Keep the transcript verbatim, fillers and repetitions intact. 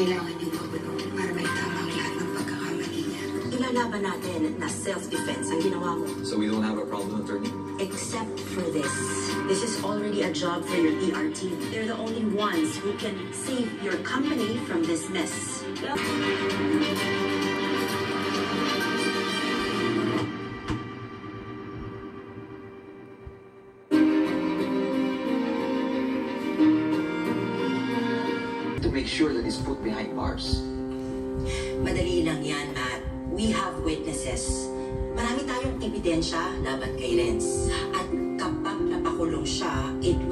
Kailangan niyo tumulong para maitama ang lahat ng pagkakamali niya. Ilalaban natin na self-defense ang ginawa mo. So we don't have a problem, attorney? Except for this. This is already a job for your P R team. They're the only ones who can save your company from this mess. To make sure that he's put behind bars. Madali lang yan, Matt. We have witnesses. Marami tayong ebidensya laban kay Renz. At kapag napakulong siya, it